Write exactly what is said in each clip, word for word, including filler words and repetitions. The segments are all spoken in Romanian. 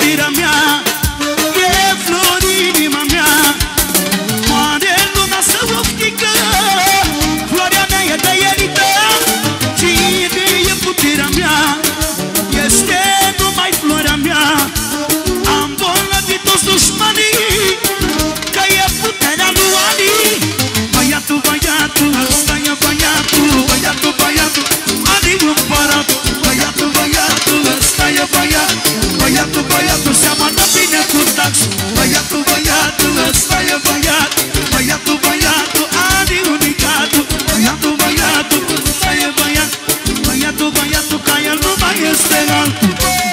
iubirea mea, e flori inima mea. Moare lumea să oftică, floarea mea e tăierită. Cine e puterea mea, este numai floarea mea. Am bolnăvit toți dușmanii, că e puterea lui Ali. Băiatul, băiatul, ăsta e băiatul, băiatul, băiatul, Ali împăratul. Băiatul, băiatul, ăsta e băiatul, băiatul, băiatul, seamănă bine cu tax. Băiatul, băiatul, ăsta e băiatul, băiatul, băiatul, Ali unicatul. Băiatul, băiatul, ăsta e băiatul, băiatul, băiatul, ca el nu mai este altul.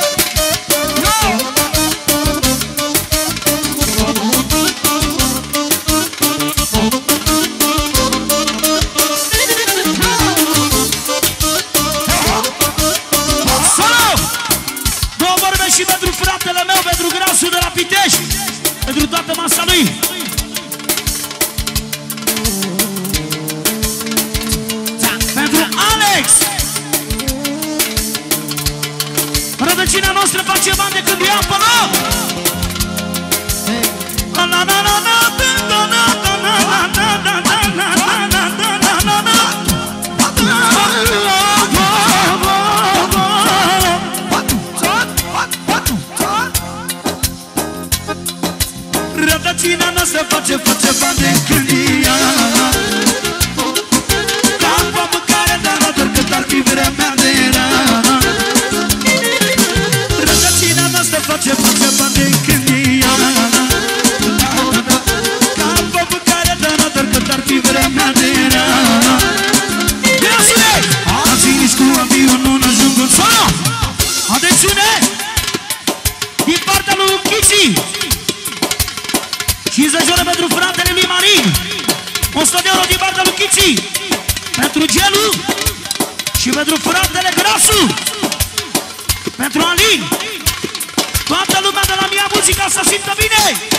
Și pentru fratele meu, pentru Grasul de la Pitești, pentru toată masa lui. Pentru Alex. Rădăcina noastră face bani de când ia pe loc. Rădăcina noastră face, face bani de când ia. Ca pe mâncare, dar nu doar cât ar fi vremea de era. Rădăcina noastră face, face bani de când ia. Ca pe mâncare, dar nu doar cât ar fi vremea de era. Grazie! Azi nici cu avionul n-ajung în sol. Atențiune! Din partea lui Chici cincizeci de euro pentru fratele lui Marin, o sută de euro din partea lui Chici, pentru Gelu și pentru fratele Grasu, pentru Alin. Toată lumea de la Mia Muzica să simtă bine.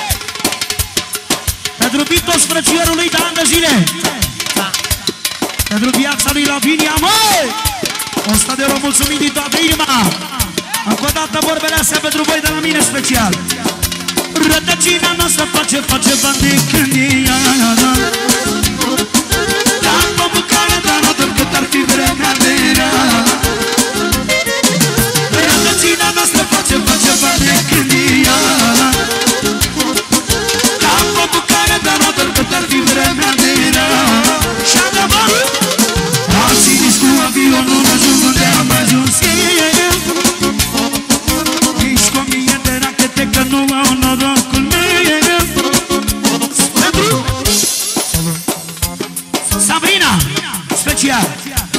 Pentru Bitos, frățioarul lui de ani de zile. Pentru viața lui Lavinia, măi! o sută de euro mulțumim din toată inima. Încă o dată vorbele astea pentru voi de la mine special. Rădăcina noastră face, face bani de când ia. Ca pe mâncare, dar nu doar cât ar fi vremea de era. Rădăcina noastră face, face bani de când ia. Ca pe mâncare, dar nu doar cât ar fi vremea de era. Și adevăr, azi nici cu avionul n-ajung unde am ajuns. Nici cu o mie de rachete că nu au norocul meu. Pentru Sabrina, special.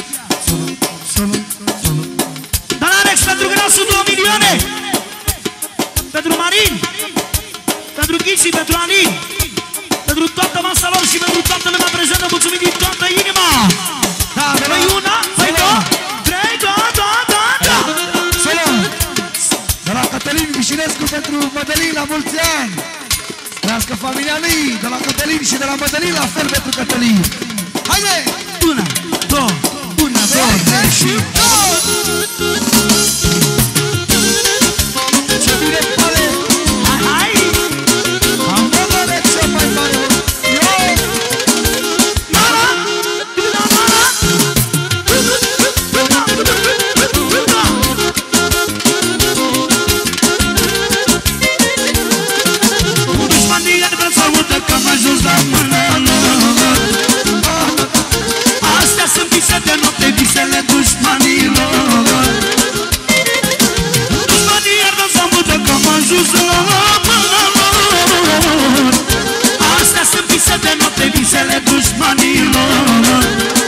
Dar Alex, pentru Grasul două milioane. Pentru Marin, pentru Ghici, pentru Alin, pentru toată masa lor și pentru toată lumea prezentă. Mulțumim din toată inima. Păi una, păi două, trei, două, două, două, două. De la Cătălin Vișinescu pentru Mădălin, la mulți ani! Trească familia lui, de la Cătălin și de la Mădălin, la fel pentru Cătălin! Haide! Una, două, una, două, trei și două! Ce bine pare! Hai, hai! Am văzut ce mai pare! Eu! Mara! Una, Mara! Că am ajuns la mâna lor. Astea sunt vise de noapte, visele dușmanilor. Dușmanii iar să mută că am ajuns la mâna lor. Astea sunt vise de noapte, visele dușmanilor.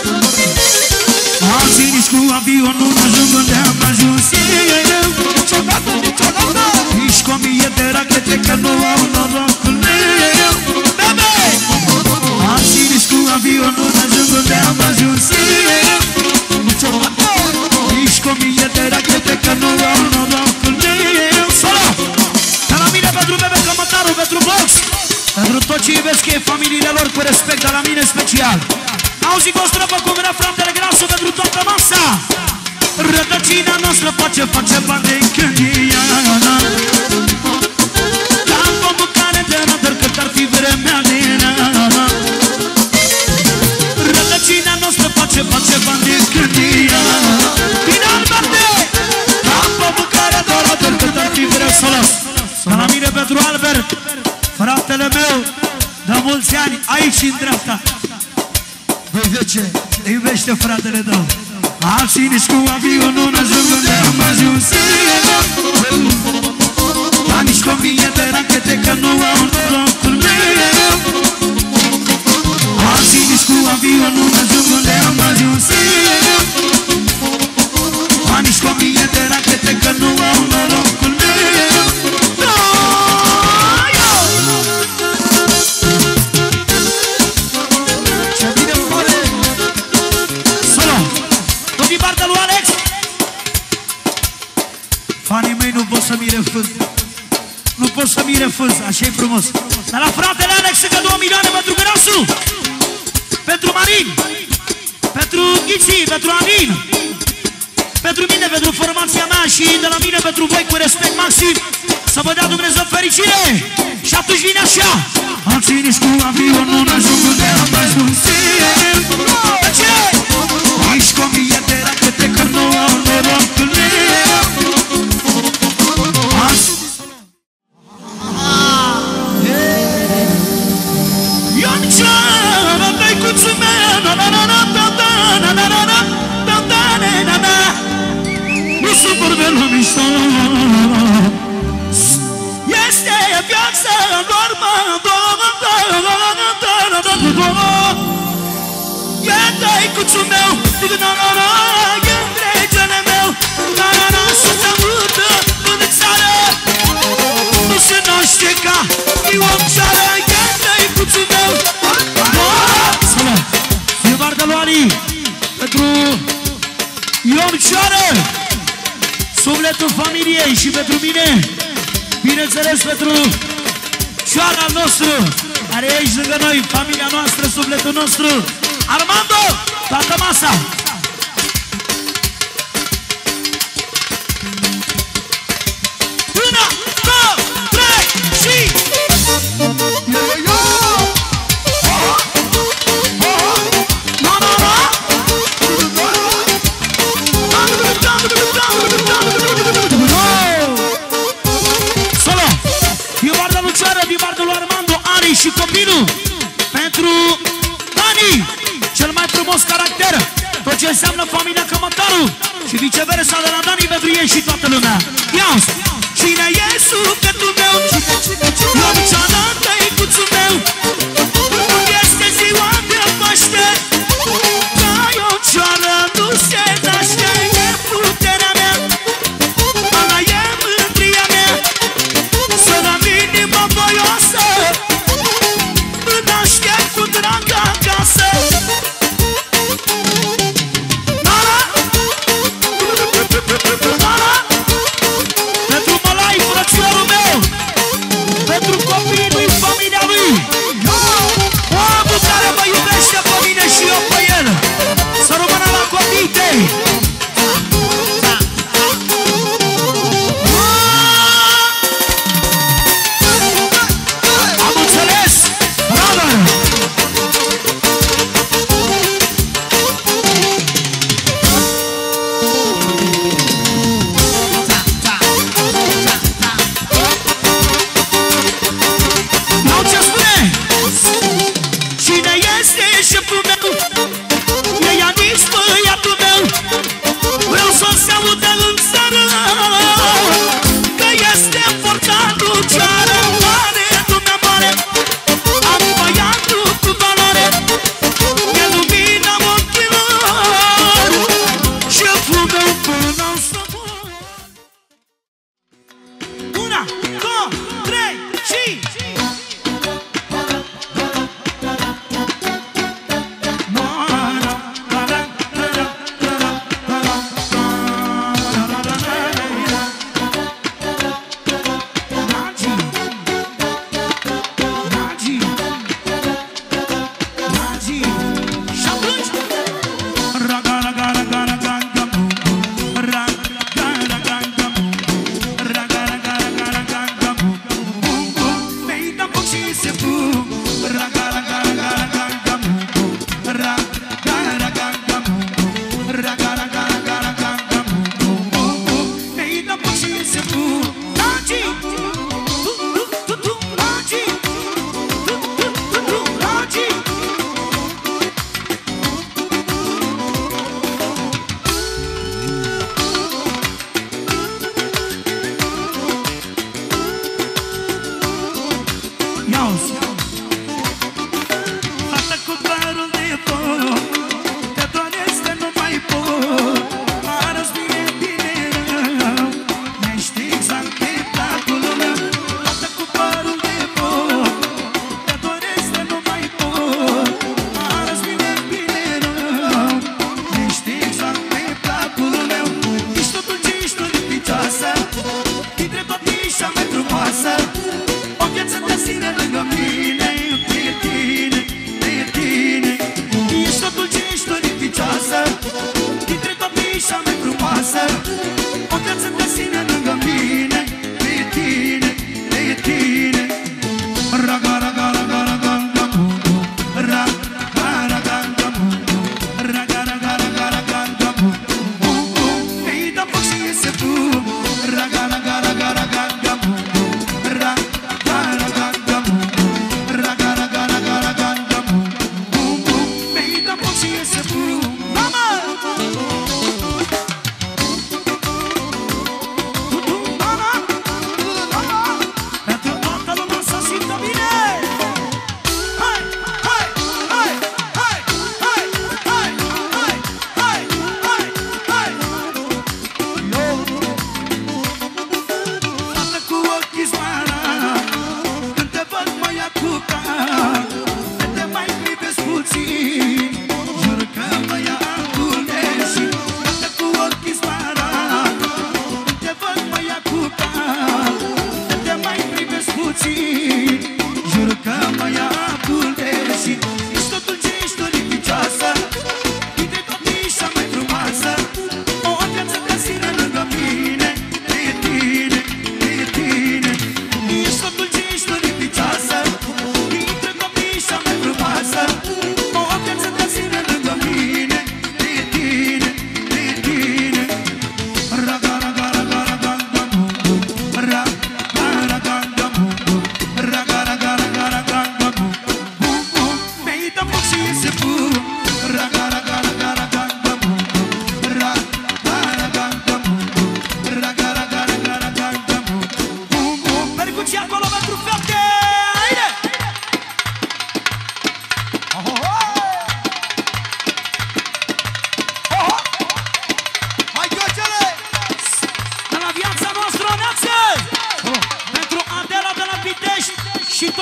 Azi nici cu avionul n-ajung unde am ajuns eu. Niciodată, niciodată! Nici cu o mie de rachete că nu au norocul meu. Azi nici cu avionul n-ajung unde am ajuns eu. Nici cu o mie de rachete că nu au norocul meu. Solo! De la mine pentru Bebe Cămătaru, pentru Box, pentru tot ce iubesc ei, familiile lor cu respect, de la mine special. Auzi cu o străbă cum era fratele Grasul pentru toată masa. Rădăcina noastră face, face bani de când ia. ani, aici în dreapta. Voi zece. Te iubește fratele tău. Alții nici cu avionul n-ajung unde am ajuns. Dar nici cu mie de rachete că nu au norocul meu. Alții nici cu avionul n-ajung unde am ajuns. Dar nici cu mie de rachete că nu au norocul meu. Ce bine pare! Solo! Tot din partea lui Alex! Fanii mei nu pot să mi refuz. Nu pot să mi refuz, așa e frumos. Dar la fratele Alex încă două milioane pentru Gărasu, pentru Marin, pentru Ghiții, pentru Amin, pentru mine, pentru formația mea și de la mine pentru voi cu respect maxim. Să vă dea Dumnezeu fericire. Și atunci vine așa. Alții nici cu avionul n-ajung unde am ajuns. Ce? Aici cu o mie de rachete că nu au norocul meu. Ionicioară, tăicuțul meu, na-na-na-na-na-na-na-na-na-na-na-na-na. Nu supăr de la mișto. Este viața normă. E tăicuțul meu, na-na-na, e regele meu, na-na-na, și se mută în țară. Nu se naște ca Ionicioară, e tăicuțul meu. Filmar de Luani pentru Ionicioară, sufletul familiei și pentru mine, bineînțeles pentru cioara nostru, care e aici lângă noi, familia noastră, sufletul nostru, Armando, toată masa. Una, două, trei și... Și copilul pentru Dani, cel mai frumos caracter, tot ce înseamnă familia Cămătaru, și viceversa de la Dani pentru ei și toată lumea. Ia-ți! Cine e sufletul meu? Ionicioară, tăicuțul meu. Este ziua de Paște, ca Ionicioară nu se naște. E puterea mea, ala e mândria mea, să am inima voioasă, cu drag acasă. Nala, Nala, pentru Malai, frățiorul meu, pentru copii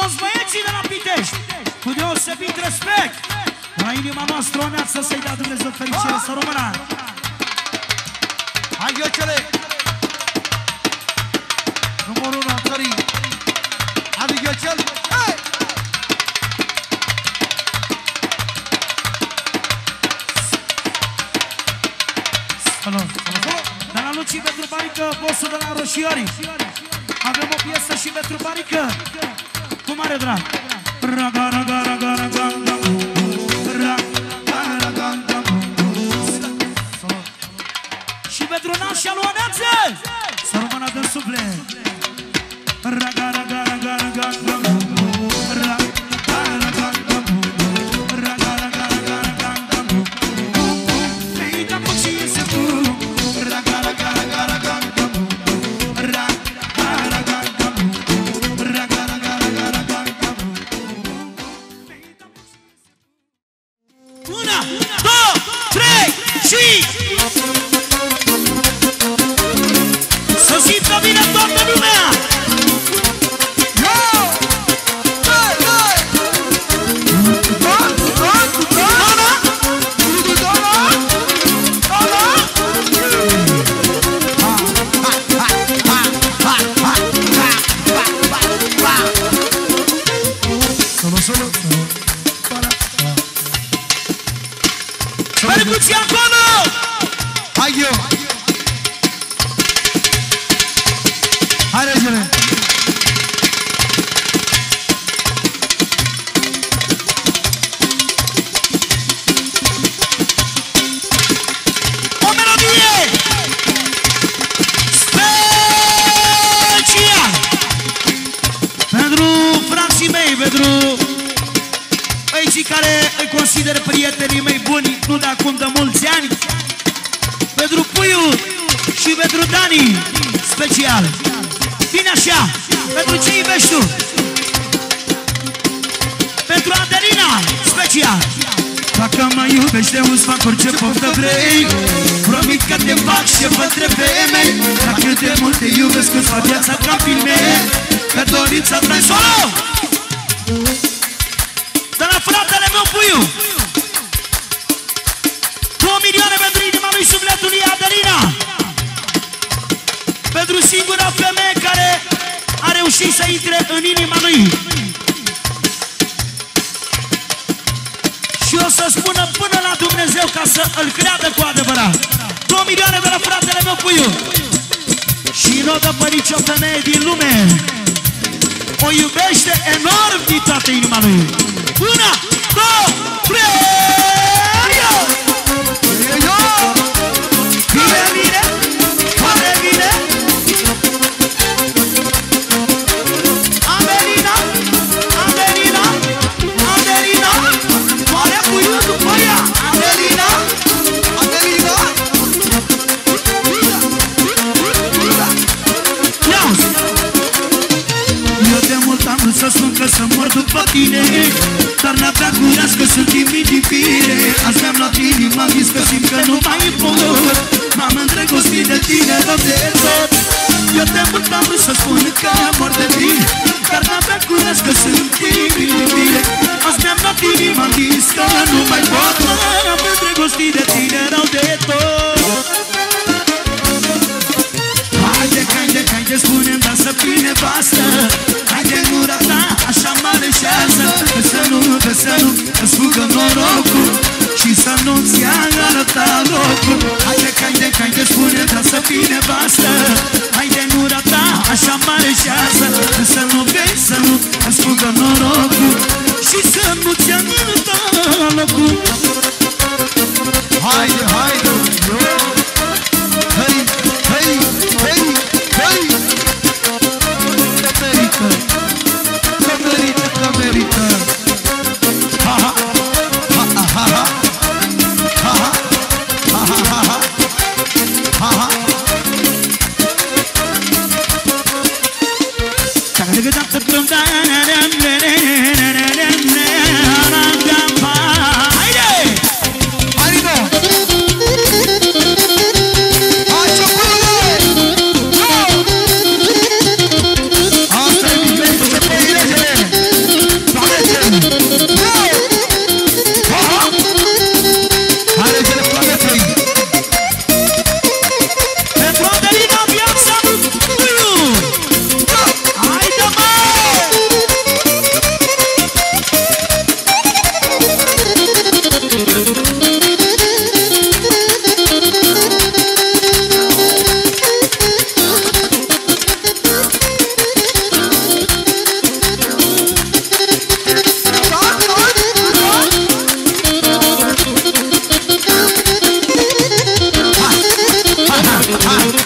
toți băieții de la Pitești, cu deosebit respect, la inima noastră o neață să-i dea Dumnezeu fericire, să rămână. Hai, Ghiocele! Numărul unu al țării. Adi Ghiocel! Hai! Salut! De la Luci pentru Barică, bossul de la Roșiori. Avem o piesă și pentru Barică. Cu mare drag. Raga, raga, raga, raga, raga. Și pentru nașa lui Oneață, să rămână de suflet. Raga, raga, raga, raga, raga. Una, două, trei și... Să simtă bine toată lumea! Percuție acolo! Hai, Ghio! Hai, regele! O melodie special pentru frații mei, pentru băieții care îi consider prietenii mei buni, nu de acum, de mulți ani, pentru Puiu și pentru Dani, special. Bine așa, pentru ce iubești tu? Pentru Adelina, special. Dacă mă iubești, de un-ți fac orice poftă vrei. Promit că te fac șefă între femei. Dacă de mult te iubesc, îți fac viața ca filme. Că dorința ta-i solo! De la fratele meu Puiu, două milioane pentru inima lui, sufletul lui Adelina. Pentru singura femeie care a reușit să intre în inima lui. Și o să spună până la Dumnezeu ca să îl creadă cu adevărat. Două milioane de la fratele meu Puiu. Și nu o dă pe nicio femeie din lume. O iubește enorm din toată inima lui. Una, două, trei! Bine, bine, foarte bine! Adelina, Adelina, Adelina, moare Puiu după ea! Adelina, Adelina! Ia-uzi! Eu de mult am vrut să spun că să mor după tine, dar n-avea curaj că sunt timid din fire. Azi mi-am luat inima, vis că simt că nu mai pot. M-am îndrăgostit de tine rău de tot. Eu de mult am vrut să spun că mor de tine, dar n-avea curaj că sunt timid din fire. Azi mi-am luat inima, vis că nu mai pot. M-am îndrăgostit de tine rău de tot. Haide, haide, haide, spune-mi, dar să fii nevastă. Haide, gura ta, așa mă leșează. Că să nu, că să nu, îți fugă norocul și să nu-ți ia arăta locul. Haide, haide, haide, spune-mi, dar să fii nevastă. Haide, gura ta, așa mă leșează. Că să nu vezi, să nu, îți fugă norocul și să nu-ți ia arăta locul. Haide, haide, yo!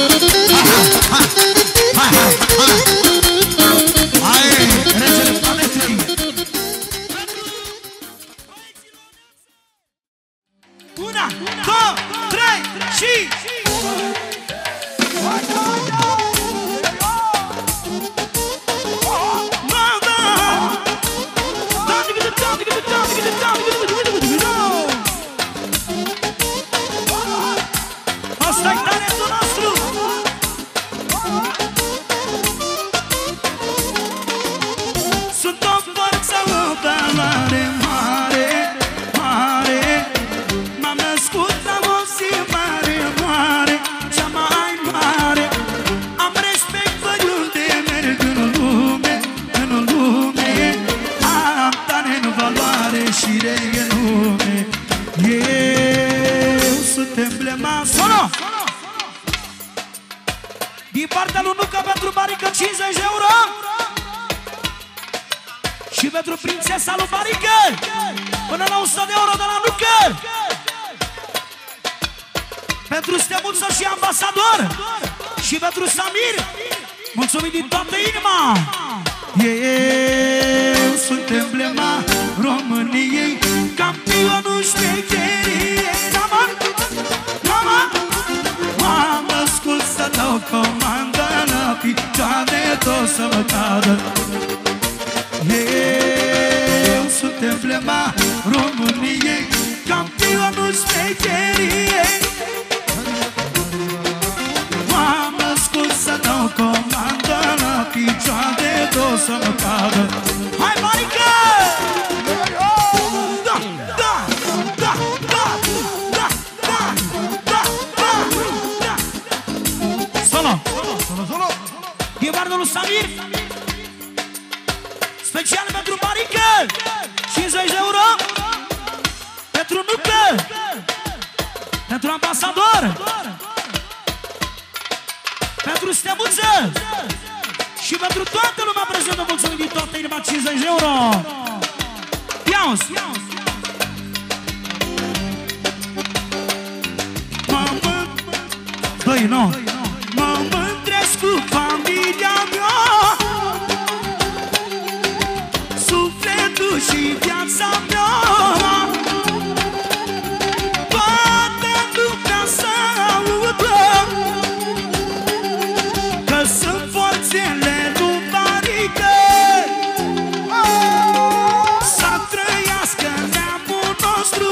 Una, două, trei și... Asta-i talentul nostru! Sunt o forță, o valoare mare, mare. M-am născut la o zi mare, mare, cea mai mare. Am respect oriunde merg în lume, în lume. Am talent, valoare și renume. Eu sunt emblema. Solo! Din partea lui Nuca pentru Barică cincizeci de euro. Și pentru prințesa lui Barică până la o sută de euro de la Nuca. Pentru Stemuță și ambasador. Și pentru Samir, mulțumim din toată inima. Eu sunt emblema României, campionul șmecheriei. M-am născut să dau comandă, la picioare tot să mă cadă. Eu sunt emblema României, campionul șmecheriei. M-am născut să dau comandă, la picioare tot să mă cadă. Hai, Marică! Da, da, da, da, da, da, da, da. Solo! Solo, solo! Din partea lui Samir, special pentru Marică, cincizeci de euro. Pentru Nucă, pentru ambasador, pentru Stemuță și pentru toată lumea prezentă, mulțumim din toată inima, cincizeci de euro. Ia-uzi! Doi, nu! Mă mândresc cu familia mea, sufletul și viața mea. Toată lumea să audă că sunt forțele lui Barică. Să trăiască neamul nostru,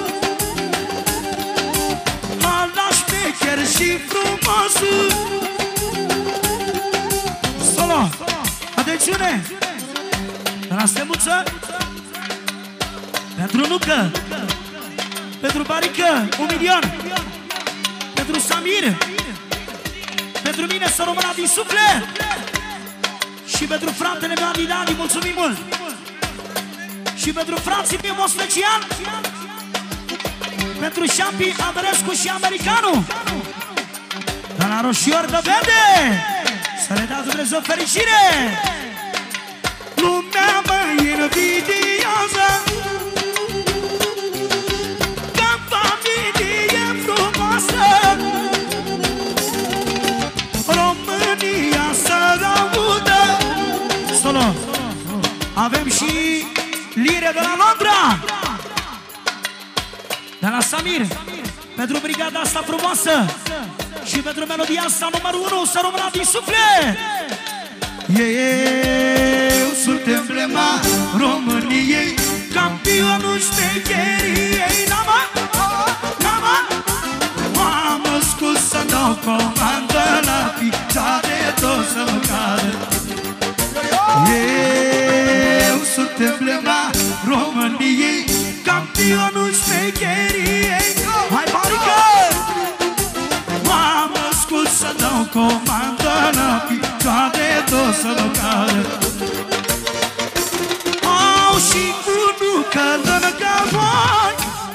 ăla șmecher și frumosul. Solo! Atențiune! De la Stemuță, pentru Nucă, pentru Barică, un milion. Pentru Samir, pentru mine să rămână din suflet. Și pentru fratele meu Adi Dadi, mulțumim mult. Și pentru frații mei, mod special, pentru Șampi, Adărescu și Americanu. De la Roșior de Verde, să le dea Dumnezeu fericire. Lumea mă invidiază, ca familie frumoasă. România să audă. Solo! Avem și lire de la Londra, de la Samir, pentru brigada asta frumoasă și pentru melodia asta numărul unu, să rămână din suflet. Eu sunt emblema României, campionul șmecheriei. Nama, nama, m-am născut să dau comandă, la picioare tot să mă cadă. Eu sunt emblema României, campionul șmecheriei. Hai, Barică! M-am născut să dau comandă, la picioare tot să mă cadă. Au și cu Nucă lângă voi.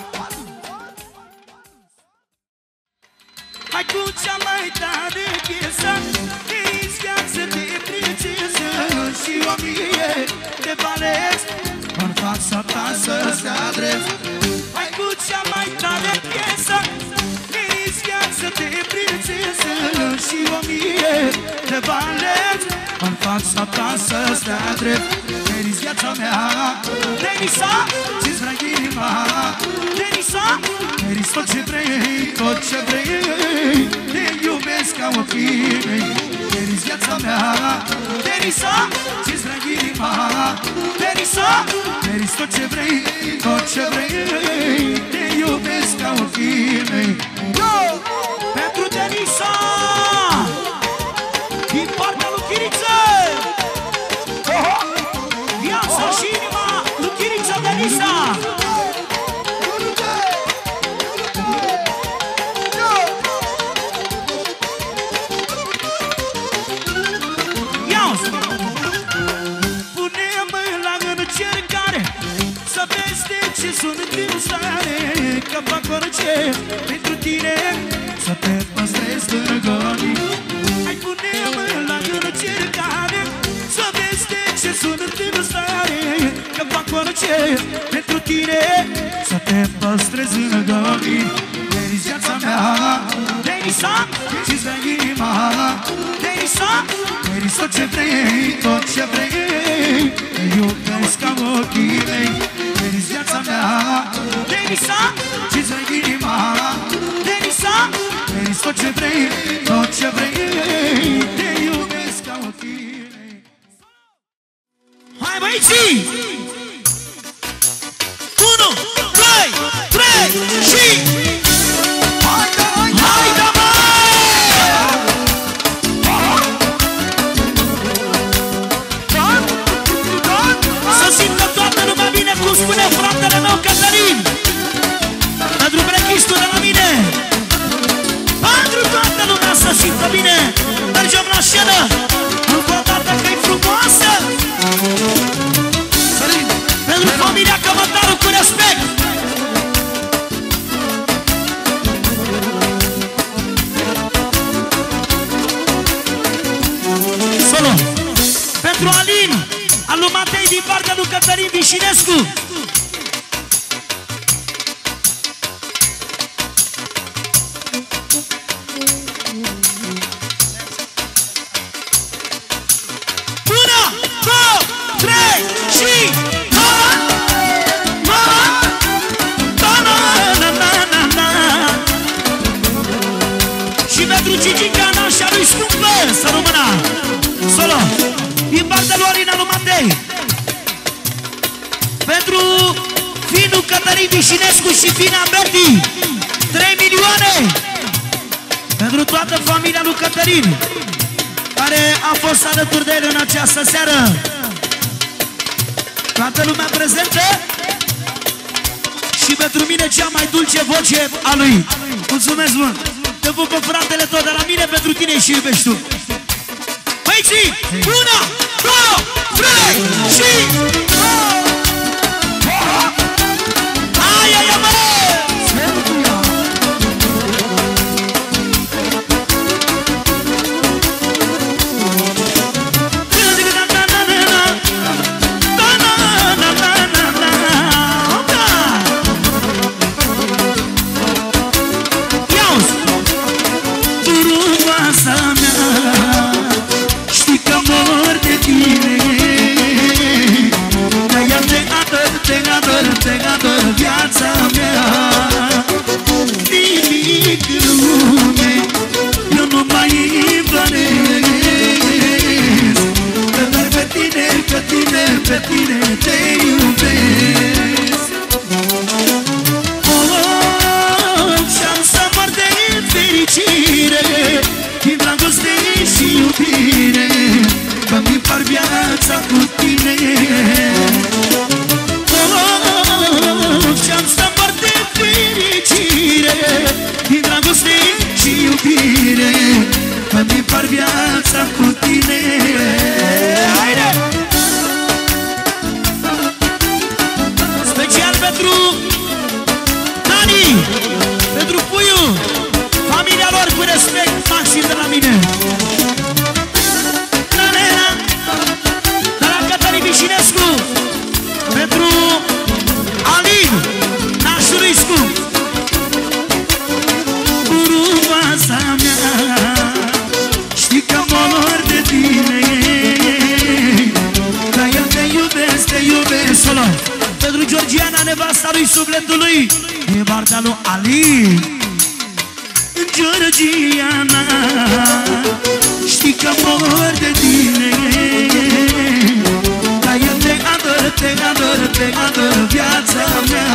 Hai cu cea mai tare piesă, de-i viață de prințesă și o mie de bales în fața ta să se adres. Hai cu cea mai tare piesă, de-i viață de prințesă te balet în fața ta să stea drept. Meriți viața mea, Denisa, ți-ți drag inima. Denisa, meriți tot ce vrei, tot ce vrei. Te iubesc ca ochii mei. Meriți viața mea, Denisa, ți-ți drag inima. Denisa, meriți tot ce vrei, tot ce vrei. Te iubesc ca ochii mei. Pentru Denisa, din partea lui Chiriță, viața și inima lui Chiriță, Denisa. Ia-o-ți! Pune-mă la încercare să vezi de ce sunt în stare, că fac orice pentru tine, să te păstrezi lângă mine. Hai, pune-mă la încercare să vezi de ce sunt în stare, că fac orice pentru tine, să te păstrezi lângă mine. Meriți viața mea, Denisa, ți-ți dă inima. Denisa, meriți tot ce vrei, tot ce vrei. Te iubesc ca ochii mei. Meriți viața mea, Denisa, ți-ți dă inima. Denisa, meriți tot ce vrei, tot ce vrei. Te iubesc ca ochii mei. Hai, băieții! Unu, doi, trei și... Haide, haide! Haide, mă! Să simtă toată lumea bine, cum spune fratele meu Cătălin. Pentru brechistul de la mine. Pentru toată lumea să simtă bine. Mergem la scenă. Încă o dată că-i frumoasă. Pentru familia Cămătaru cu respect. Solo. Pentru Alin, al lui Matei din partea lui Cătălin Vișinescu. Una, două, trei și... Și pentru Gigica nașa lui scumpă, să rămână. Solo. Din partea lui Alina lui Matei. Pentru finul Cătălin Vișinescu și fina Berti, trei milioane. Pentru toată familia lui Cătălin, care a fost alături de el în această seară. Toată lumea prezentă. Și pentru mine cea mai dulce voce a lui. Mulțumesc mult. Te pupă fratele tot de la mine, pentru tine și iubești tu. Băieții, una, două, trei și... Aia, aia, mă! Te ador viața mea, nimic în lume eu nu mai iubesc, că doar pe tine, pe tine, pe tine te iubesc. Oh, și-am să mor de fericire, din dragoste și iubire, că mi par viața cu tine. Și-am să mor de fericire, din dragoste și iubire, că mi par viața cu tine. Haide! Special pentru Dani, pentru Puiu, familia lor cu respect maxim de la mine. De la Cătălin Vișinescu, pentru Alin, nașul lui scump. Frumoasa mea, știi că mă mor lui sufletului, din partea lui Ali. Georgiana, știi că mor de tine, dar eu te ador, te ador, te ador, viața mea.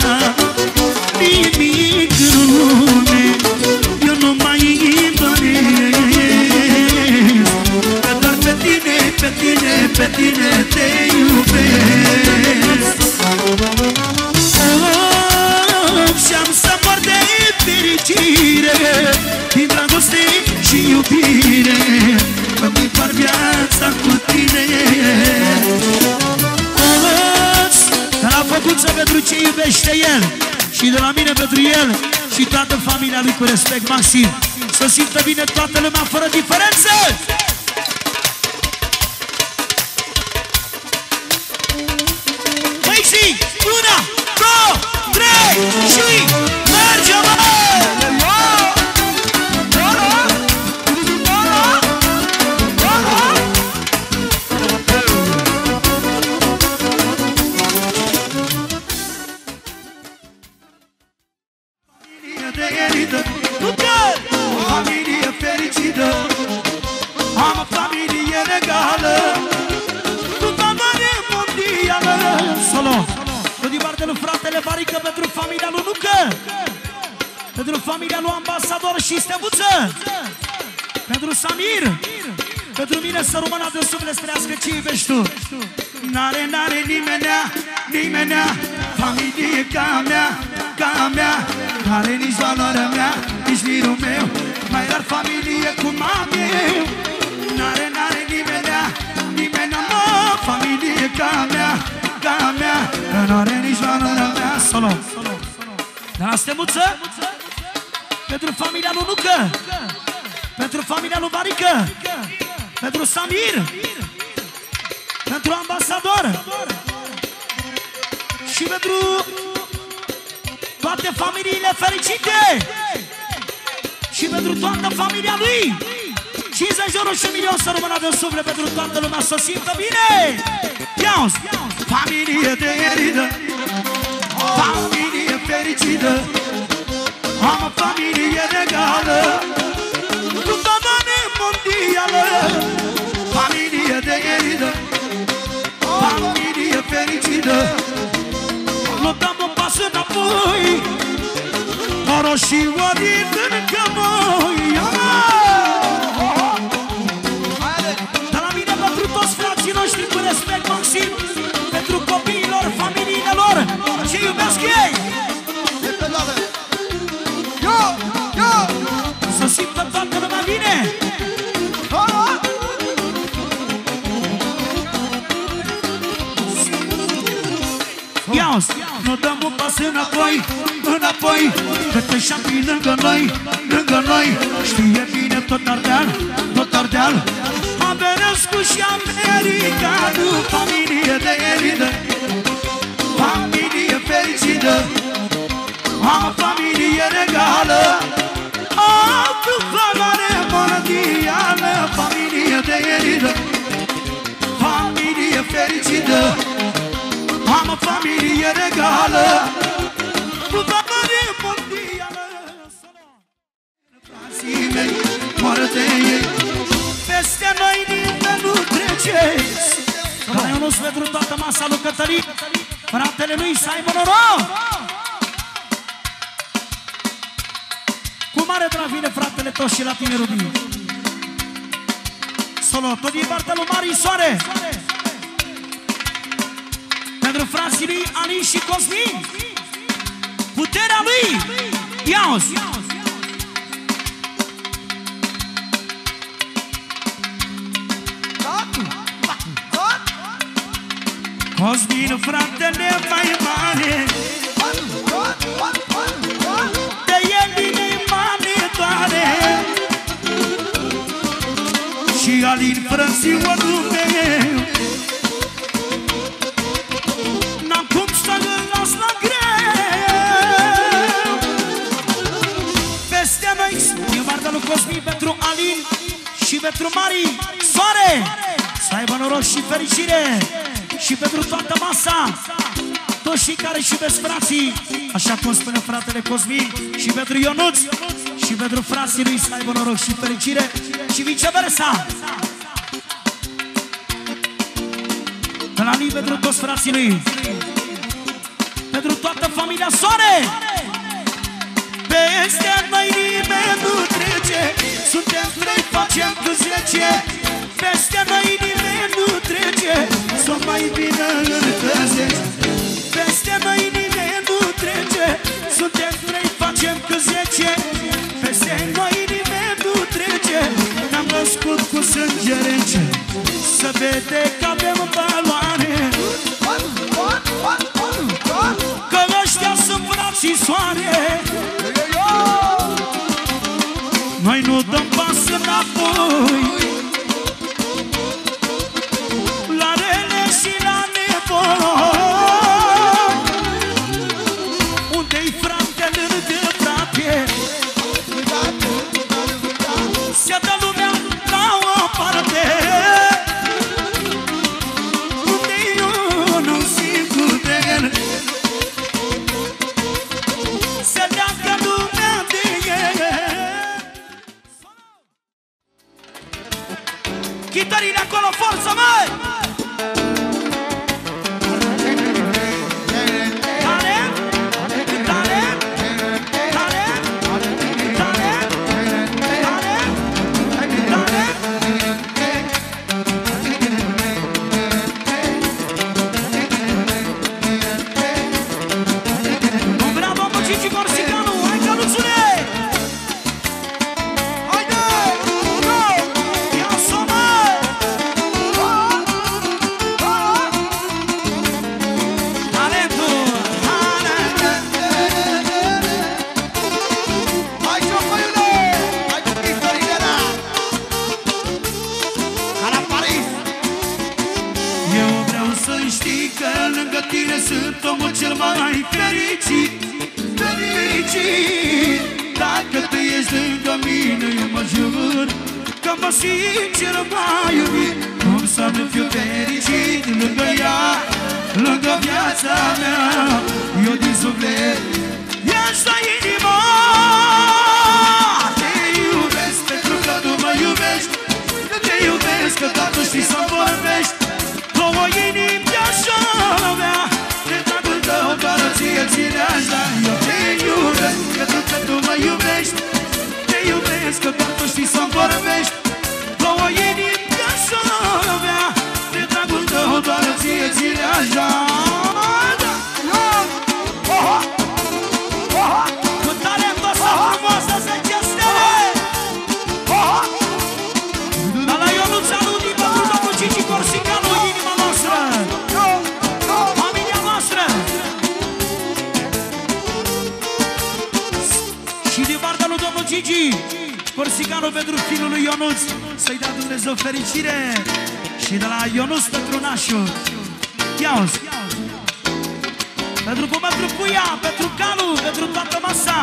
Nimic în lume eu nu mai îmi doresc, că doar pe tine, pe tine, pe tine te iubesc. Oh, și-am să mor de fericire, din dragoste și iubire, că-mi par viața cu tine. De la făcuță pentru ce iubește el și de la mine pentru el și toată familia lui cu respect maxim. Să simtă bine toată lumea fără diferențe. Păi și una, două, trei și mergem, mă! Familie fericită, am o familie regală, cu valoare mondială. Solo, tot din partea lui fratele Barică pentru familia lui Nucă, pentru familia lui Ambasador și Stevuță, pentru Samir, pentru mine să rămână de suflet strească ce iubești tu. N-are, n-are nimenea, nimenea, familie ca mea, ca mea, n-are nici valoarea mea, nici mirul meu, mai rar familie cum am eu. N-are, n-are nimenea, nimenea, mă, familie ca mea, ca mea, n-are nici valoarea mea. Solo, de la Stemuță, pentru familia lui Nucă, pentru familia lui Barică, pentru Samir, pentru Ambasador și pentru toate familiile fericite și pentru toată familia lui. cincizeci de euro și un milion să rămână de suflet pentru toată lumea să simtă bine. Ia-uzi! Familie de eridă, familie fericită, am o familie regală, cu valoare mondială. Familie de eridă, familie fericită, nu dăm un pas înapoi, oro și ori încă moi. De la mine pentru toți frații noștri cu respect maxim, pentru copiilor, familiilor și iubesc ei. Să simtă toată lumea bine. Ia-uzi! Nu dăm un pas înapoi, înapoi, că te șampi lângă noi, lângă noi. Știe bine tot Ardeal, tot Ardeal, Averescu și Americanu. Familie de eridă, familie fericită, am o familie regală, am cu valoare mondială. Familie de eridă, familie fericită, am o familie regală, cu valoare mondială. Frații mei, moară-te ei, peste noi nimeni nu treceți. Care Ionuț pentru toată masa lui Cătălin, fratele lui să aibă noroc. Cu mare drag vine fratele tot și la tine, Rubi. Solo, tot din partea lui Mari Soare, pentru frații lui Ali și Cosmin, puterea lui. Ia-uzi! Cosmin, fratele mai mare, de el inima ne doare, și Alin, frățiorul meu, n-am cum să-l las la greu. Peste noi, din partea lui Cosmin pentru Alin și pentru Mari Soare, să aibă noroc și fericire. Și pentru toată masa, toți cei care și iubesc frații, așa cum spune fratele Cosmin, și pentru Ionuț, și pentru frații lui să aibă noroc și fericire, și viceversa. De la lui pentru toți frații lui, pentru toată familia Soare. Peste noi nimeni nu trece, suntem trei, facem cu zece. Peste noi nimeni nu trece, sunt mai bine încălzești. Peste noi nimeni nu trece, suntem trei, facem cu zece. Peste noi nimeni nu trece, ne-am născut cu sânge rece. Să vede că avem valoare, că ăștia sunt frații Soare. Noi nu dăm pas înapoi, la rele și la nevoi. Unde-i frate lângă frate, se dă lumea la o parte. Unde-i unul singur de el, se leagă lumea de el. Chitarile acolo, forță, măi! Tare, tare, tare, tare, tare, tare. Nu vrea domnul Cici Corsicanu, hai căluțule! Sunt omul cel mai fericit, fericit. Dacă tu ești lângă mine, eu mă jur că mă simt cel mai iubit. Cum să nu fiu fericit lângă ea, lângă viața mea. Eu din suflet ești la inimă. Te iubesc pentru că tu mă iubești, te iubesc că toată știi să vorbești. Două inimi de așa mea, de dragul tău doar ție ține-aș da. Eu te iubesc pentru că tu mă iubești, te iubesc că toată știi să vorbești. Două inimi de așa mea, de dragul tău doar ție ține-aș da. Cu talentul ăsta frumos să se gestele. Dar la Ionuț salut din pentru domnul Cici Corsicanu, inima noastră, familia noastră. Și din partea lui domnul Cici Corsicanu pentru fiul lui Ionuț, să-i dea Dumnezeu fericire. Și de la Ionuț pentru nașul, ia-uzi, pentru cum, pentru Puia, pentru Calu, pentru toată masa.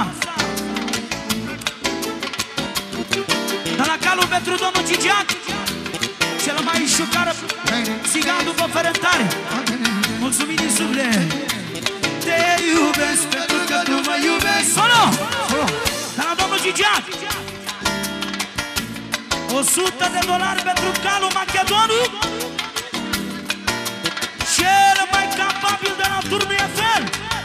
De la Calu pentru domnul Gigiac, cel mai șucară țigan după Ferentari. Mulțumim din suflet. Te iubesc pentru că tu mă iubesc. Solo! De la domnul Gigiac, o sută de dolari pentru Calu Macedonu, cel mai capabil de la turnul Eiffel.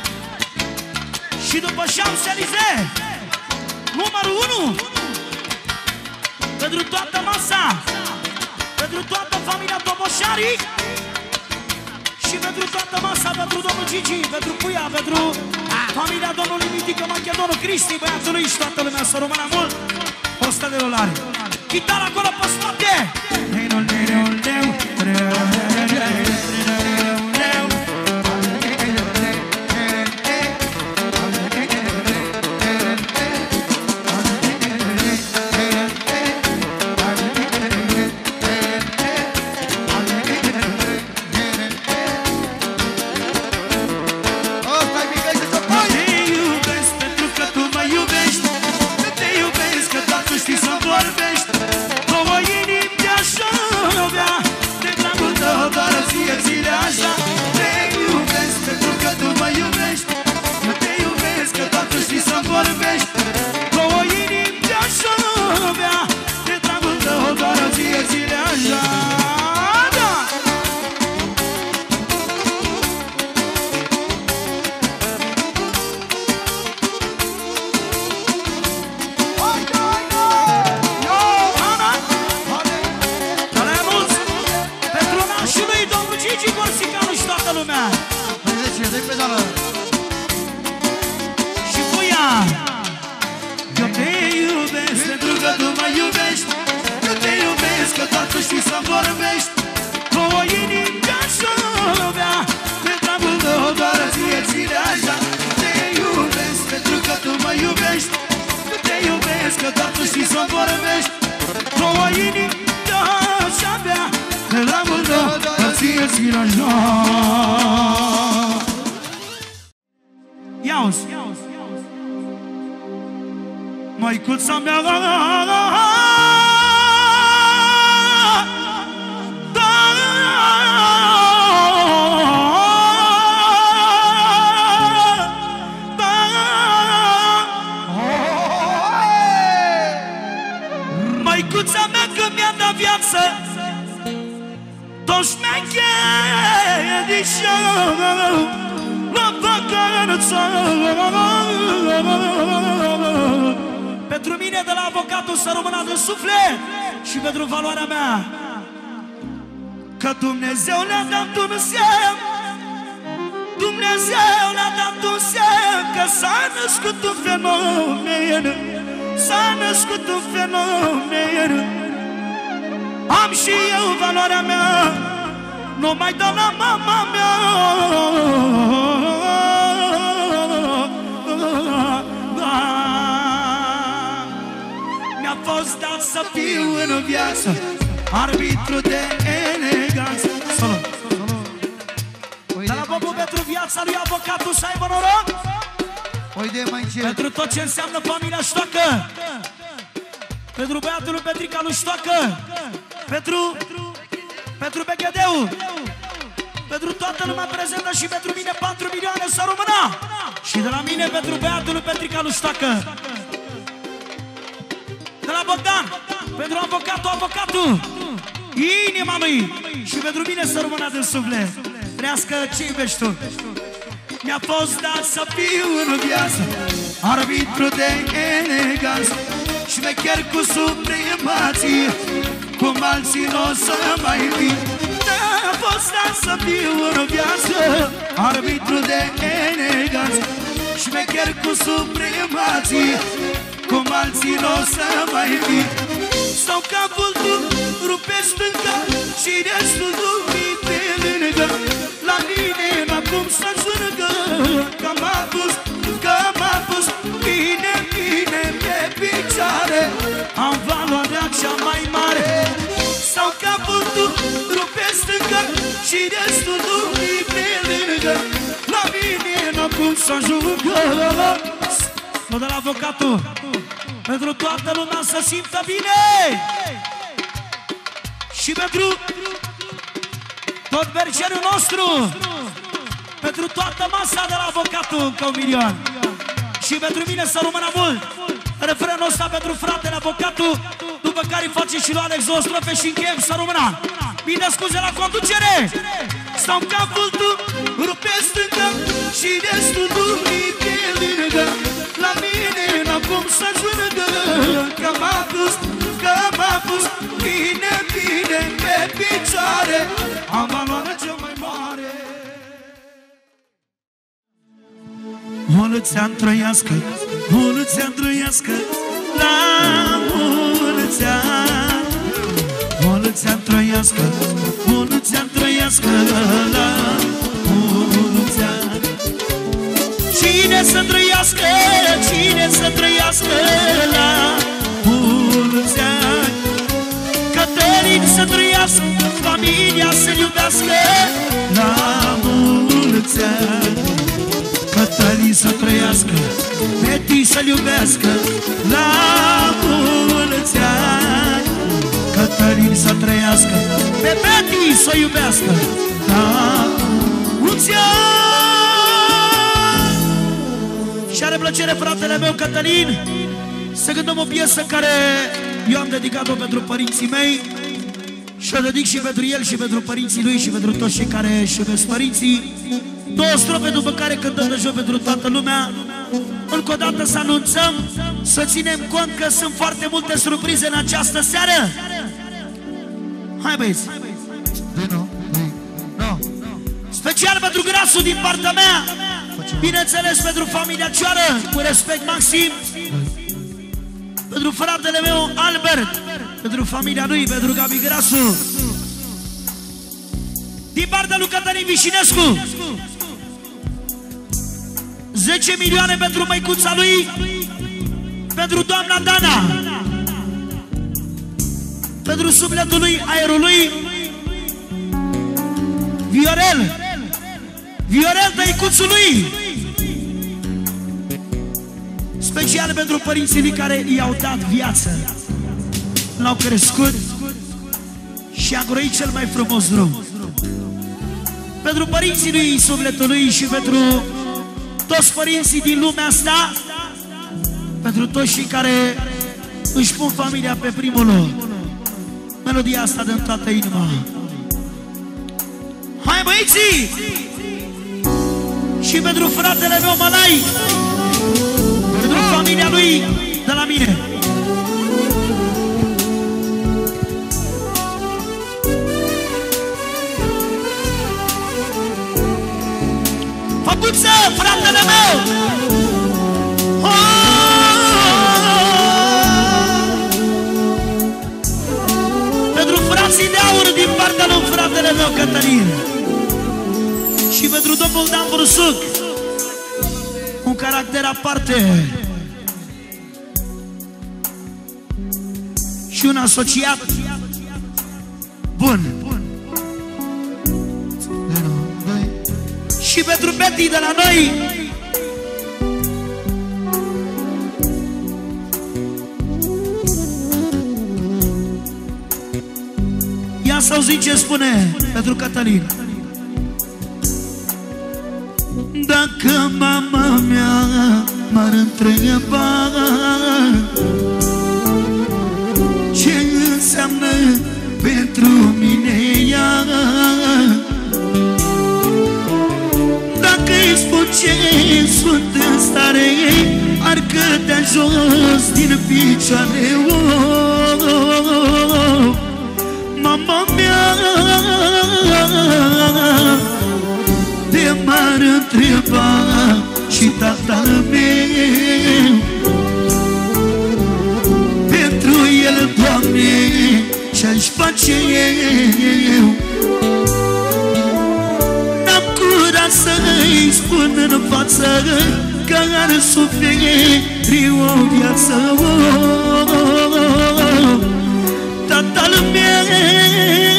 Și după Champs-Élysées, numărul unu, pentru toată masa, pentru toată familia Tomoșari și pentru toată masa, pentru domnul Gigi, pentru Puia, pentru familia domnului Mitică Macedonu, Cristi, băiatul lui și toată lumea, să rămână mult, o sută de dolari. Chitară acolo pe spate! Știi să vorbești, două inimi de așa avea, specială. Și cu ea. Eu te iubesc pentru că tu mă iubești. Eu te iubesc că doar tu știi să vorbești. Cu o inimă și-o avea, pe dragul tău doar ție ține așa. Te iubesc pentru că tu mă iubești. Eu te iubesc că doar tu știi să vorbești. Cu o inimă și-o avea, pe dragul tău doar ție ține așa. Ia-uzi, măicuța mea, măicuța mea că mi-a dat viață, toți șmecherișa la vacanță. Pentru mine de la avocatul să rămână de suflet și pentru valoarea mea, că Dumnezeu ne-a dat un semn, Dumnezeu ne-a dat un semn, că s-a născut un fenomen, s-a născut un fenomen. Am și eu valoarea mea, nu mai dau la mama mea. Mi-a fost dat să fiu în viață arbitru de eleganță. Salut! De la Bobu pentru viața lui avocatul să aibă noroc. O idee mai încet. Pentru tot ce înseamnă familia Ștoacă, pentru băiatul lui Petrica lui Ștoacă, pentru Pentru Beghedeu, pentru toată lumea prezentă și pentru mine patru milioane să rămână. Și de la mine pentru băiatul lui Petrica lui Ștoacă. De la Bogdan, pentru avocatul, avocatul, inima lui. Și pentru mine să rămână din suflet. Trească ce iubești tu. Mi-a fost dat să fiu în viață arbitru de eleganță, șmecher cu supremație, cum alții n-o să mai vin. Mi-a fost dat să fiu în viață arbitru de eleganță, șmecher cu supremație, cum alții n-o să mai vin. Stau ca vultul, rupe stânga și restul lumii pe lângă. La mine n-am cum să zângă, că m-a pus, că m-a pus bine, bine pe picioare. Am valoarea cea mai mare. Stau ca vultul, rupe stânga și restul lumii pe lângă. La mine n-am cum să ajungă. Nu de la avocatul, pentru toată lumea să simtă bine. Și pentru tot bercerul nostru, pentru toată masa de la avocatul, încă un milion. Și pentru mine să rămână mult. Refrenul ăsta pentru fratele avocatul, după care îi face și lui Alex două strofe și încheiem să rămână. Bine, scuze la conducere. Stau ca vultul, rupe stânga și restul lumii pe lângă. La mine n-am cum să zângă, că m-a pus, că m-a pus bine, bine pe picioare. Am valoarea cea mai mare. Mulți ani trăiască, mulți ani trăiască, la mulți ani. Mulți ani trăiască, mulți ani trăiască, la mulți ani. Cine să trăiască, cine să trăiască, la mulți ani. Cătălin să trăiască, familia să iubească, la mulți ani. Cătălin să trăiască, Peti să-l iubească, la mulți ani. Cătălin să trăiască, pe Peti să iubească, la mulți ani. Și are plăcere fratele meu Cătălin să cântăm o piesă care eu am dedicat-o pentru părinții mei și o dedic și pentru el și pentru părinții lui și pentru toți cei care își iubesc părinții. Două strofe după care cântăm de joc pentru toată lumea. Încă o dată să anunțăm, să ținem cont că sunt foarte multe surprize în această seară. Hai băieți! Special pentru Grasul din partea mea. Bineînțeles pentru familia Cioară, cu respect maxim. Pentru fratele meu Albert, pentru familia lui, pentru Gabi Grasu. Din partea lui Cătălin Vișinescu, zece milioane pentru măicuța lui, pentru doamna Dana, pentru sufletul lui, aerul lui, Viorel, Viorel, tăicuțul lui. Special pentru părinții lui care i-au dat viață, l-au crescut și a croit cel mai frumos drum. Pentru părinții lui, sufletul lui și pentru toți părinții din lumea asta, pentru toți cei care își pun familia pe primul loc. Melodia asta dă-mi toată inima. Hai băieții! Și pentru fratele meu Malai, pentru familia lui de la mine. Făcuță, fratele meu! Oh! Pentru frații de aur din partea lui fratele meu Cătălin. Și pentru domnul Dan Bursuc, un caracter aparte și un asociat bun. Și pentru Betty de la noi, ia să auziți ce spune pentru Cătălin. Dacă mama mea m-ar întreba ce înseamnă pentru mine ea, dacă îi spun ce sunt în stare, ar cădea jos din picioare. Oh, oh, oh, mama mea de m-ar întreba și tatăl meu, pentru el, Doamne, ce-aș face eu? N-am curat să-i spun în față că ar suferi o viață. Oh, oh, oh, tatăl meu,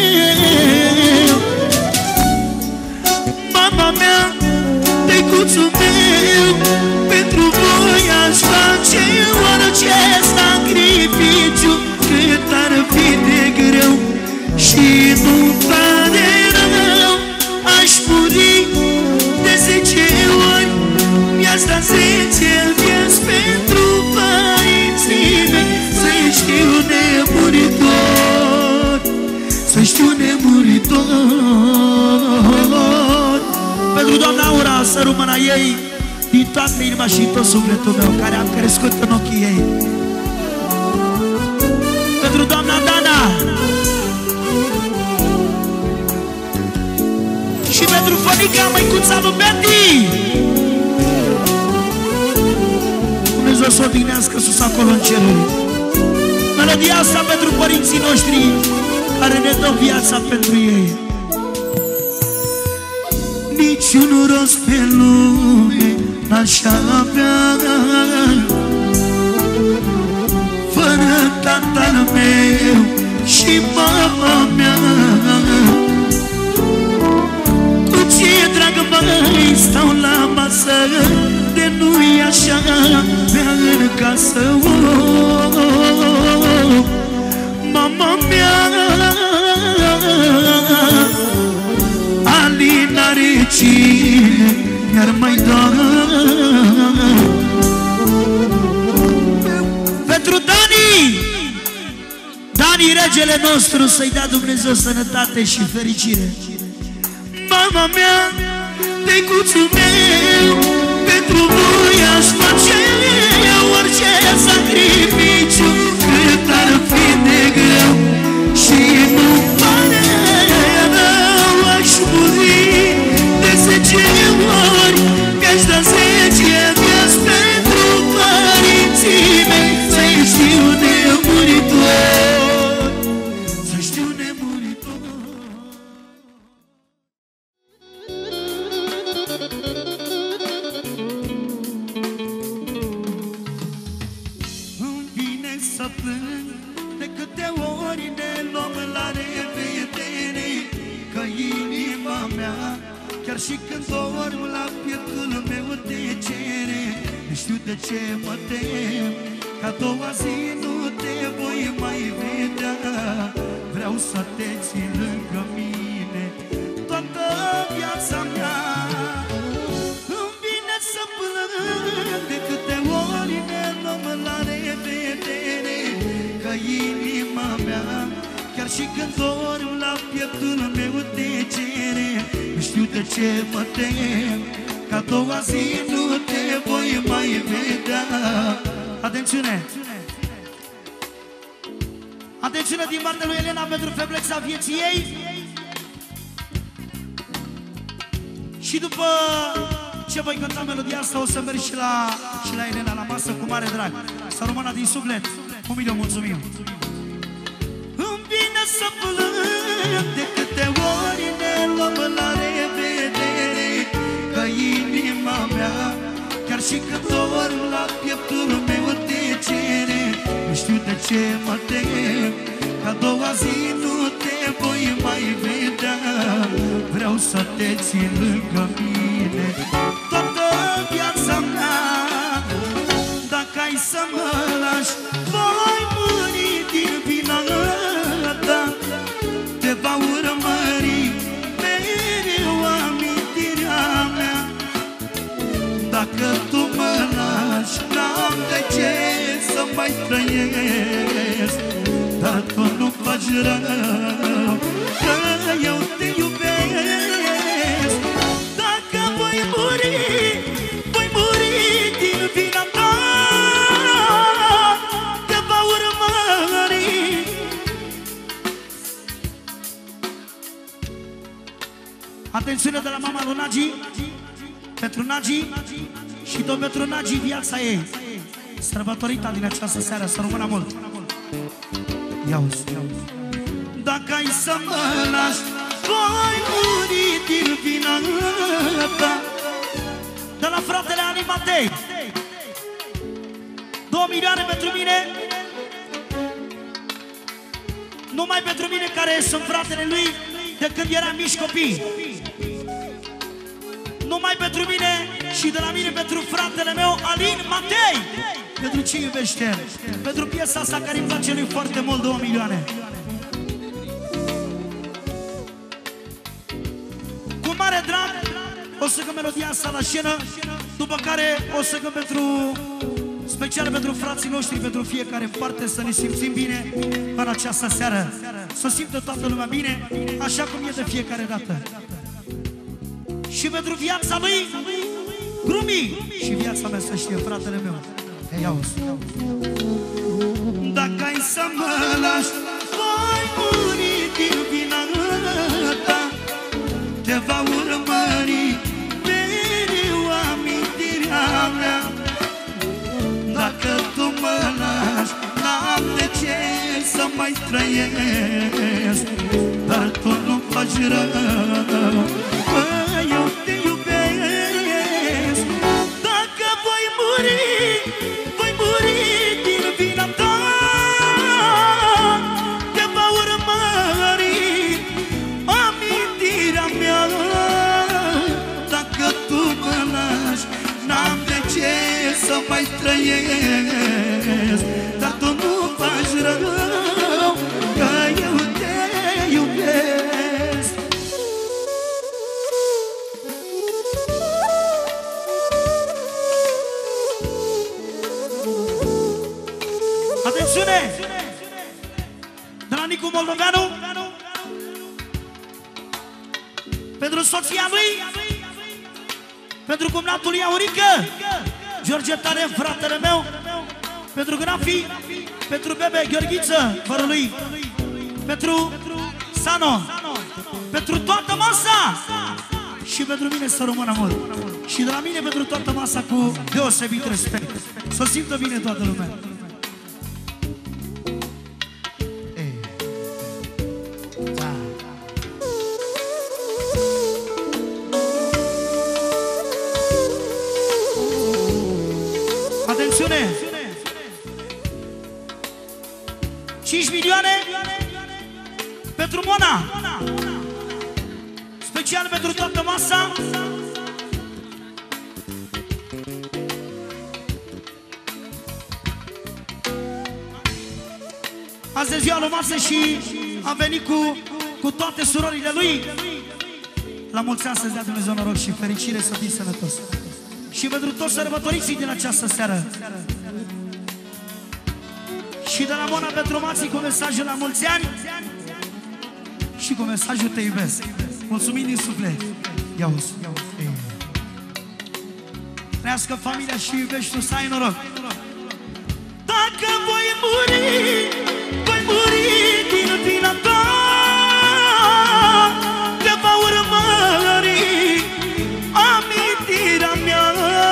mama mea, tăicuțul meu, pentru voi aș face orice sacrificiu, cât ar fi de greu. Și nu-mi pare rău, aș muri de zece ori, mi-aș da zece vieți pentru părinții mei. Să știu nemuritor, să știu nemuritor. Pentru doamna Aura, să rămână ei din toată inima și tot sufletul meu, care am crescut în ochii ei. Pentru doamna Dana și pentru fănica măicuța lui Betty. Dumnezeu să o odihnească sus acolo în ceruri. Melodia asta pentru părinții noștri care ne dă viața pentru ei. Niciun rost pe lume n-aș avea fără tatăl meu și mama mea. Cu ce drag mai stau la masă, de nu-i așa mea în casă. Oh, oh, oh, mama mea, n-are cine mi-ar mai da. Pentru Dani, Dani, regele nostru, să-i dea Dumnezeu sănătate și fericire. Mama mea, tăicuțul meu, pentru voi aș face orice sacrificiu, cât ar fi de greu. Și nu pare rău, aș muri ori ne luăm la revedere, că inima mea, chiar și când dorm la pieptul meu te cere. Nu știu de ce mă tem, că a doua zi nu te voi mai vedea. Vreau să te țin lângă mine toată viața mea. Îmi vine să plâng de câte ori ne luăm la revedere, că inima mea, chiar și când dorm la pieptul meu te cere. Nu știu de ce mă tem, că a doua zi nu te voi mai vedea. Atențiune! Atențiune din partea lui Elena pentru feblexa vieții ei. Și după ce voi cânta melodia asta, o să merg și la, și la Elena la masă cu mare drag. Să rămână din suflet. Un milion mulțumim. Îmi vine să plâng de câte ori ne luăm la revedere, că inima mea, chiar și când dorm la pieptul meu te cere. Nu știu de ce mă tem, că a doua zi nu te voi mai vedea. Vreau să te țin lângă mine toată viața mea. Dacă ai să mă lași, voi muri din vina ta. Te va urmări mereu amintirea mea. Dacă tu mă lași, n-am de ce să mai trăiesc. Dar tu nu faci rău, că eu te iubesc. Dacă voi muri, voi muri din vina ta. Te va urmări. Atențiune de la mama lui Nagi, pentru Nagi și tot pentru Nagi viața ei sărbătorită din această seară, să rămână mult. Ia-uzi, ia-uzi. Dacă ai să mă lași, voi muri din vina ta. De la fratele Ani Matei, două milioane pentru mine, numai pentru mine care sunt fratele lui de când eram mici copii. Numai pentru mine și de la mine pentru fratele meu Alin Matei. Pentru ce iubește el? Pentru piesa asta care îmi place lui foarte mult, două milioane. Cu mare drag o să cânt melodia asta la scenă, după care o să cânt pentru special pentru frații noștri, pentru fiecare parte, să ne simțim bine în această seară. Să simtă toată lumea bine, așa cum e de fiecare dată. Și pentru viața lui Grumi și viața mea, să știe, fratele meu. Hei, auzi. Dacă ai să mă lași, voi muri din vina ta. Te va urmări mereu amintirea mea. Dacă tu mă lași, n-am de ce să mai trăiesc. Dar tu nu faci rău, că eu te iubesc. Dacă voi muri, voi muri din vina ta. Te va urmări amintirea mea. Dacă tu mă lași, n-am de ce să mai trăiesc. Dar tu nu faci rău, că eu te iubesc. Atențiune! De la Nicu Moldoveanu, pentru soția lui, pentru cumnatul lui Aurică, George Tare, fratele meu, pentru Grafi, pentru Bebe Gheorghiță, fără lui, pentru Sano, pentru toată masa și pentru mine, să rămână mult. Și de la mine pentru toată masa cu deosebit respect. Să simtă bine toată lumea. Atențiune! cinci milioane Pentru Mona, special pentru toată masa. Azi e ziua lui masă și a venit cu, cu toate surorile lui. La mulți ani să-ți dea Dumnezeu noroc și fericire, să fii sănătos. Și pentru toți sărbătoriții din această seară. Și de la Mona pentru Maxi cu mesajul la mulți ani și cu mesajul te iubesc. Mulțumim din suflet. Ia-uzi. Trăiască familia și iubești tu, să ai noroc. Dacă voi muri, voi muri din vina ta, te va urmări amintirea mea.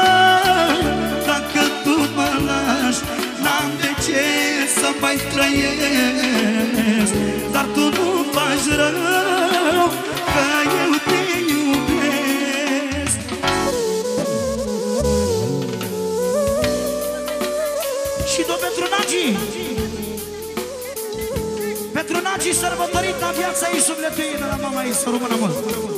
Dacă tu mă lași, n-am de ce să mai trăiesc, dar tu nu faci rău, că eu te iubesc. Și tot pentru Nagi, pentru Nagi sărbătorită viața ei, sufletul ei, de la mama ei, să rămână mult.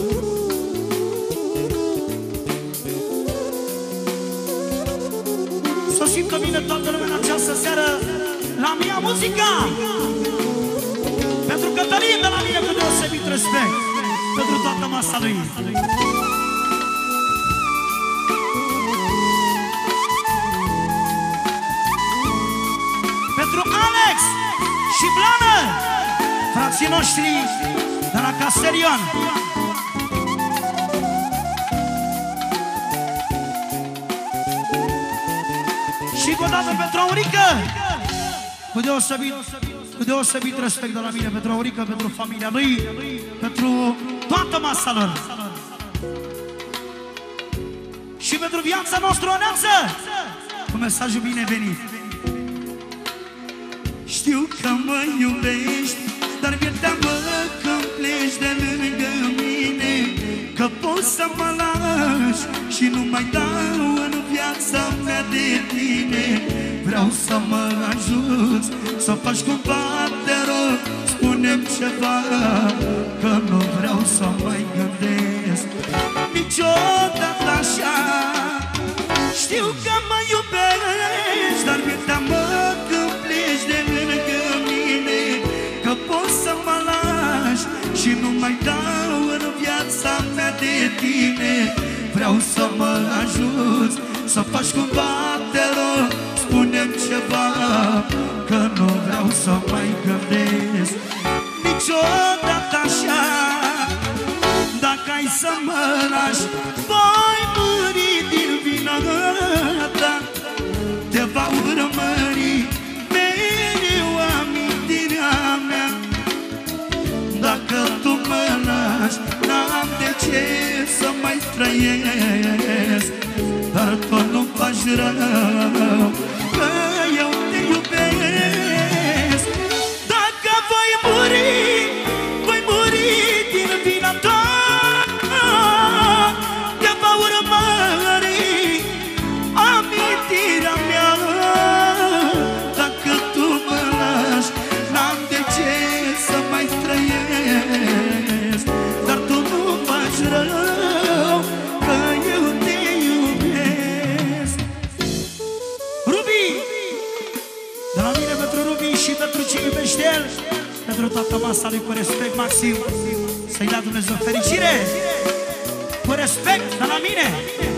Să simtă bine toată lumea în această seară la Mia Muzica. Pentru Cătălin, de la mine cu deosebit respect, pentru toată masa lui. Pentru Alex și Blană, frații noștri de la Casterion. Și cu o dată pentru Aurică, cu deosebit, cu deosebit respect de la mine, pentru Aurică, pentru familia lui, pentru toată masa lor. Și pentru viața noastră oneață, cu mesajul binevenit. Știu că mă iubești, dar mi-e teamă că-mi pleci de lângă mine, că poți să mă lași și nu mai dau în viața mea de tine. Vreau să mă ajuți, să faci cumva, te rog, spune-mi ceva, că nu vreau să mai gândesc niciodată așa. Știu că mă iubești, dar mi-e teamă că-mi pleci de lângă mine, că poți să mă lași și nu mai dau în viața mea de tine. Vreau să mă ajuți, să faci cumva, te rog, spune-mi ceva, că nu vreau să mai gândesc niciodată așa. Dacă ai să mă lași, voi muri din vina ta, te va urmări mereu amintirea mea. Dacă tu mă lași, n-am de ce să mai trăiesc, dar tu nu faci rău, că eu te iubesc. Dacă voi muri, voi muri din vina ta, te va urmări amintirea mea. Dacă tu mă lași, n-am de ce să mai trăiesc, dar tu nu faci rău, că eu te iubesc. Rubi! De la mine pentru Rubi și pentru ce iubește el, pentru toată masa lui, cu respect maxim, să-i dea Dumnezeu fericire, cu respect de la mine.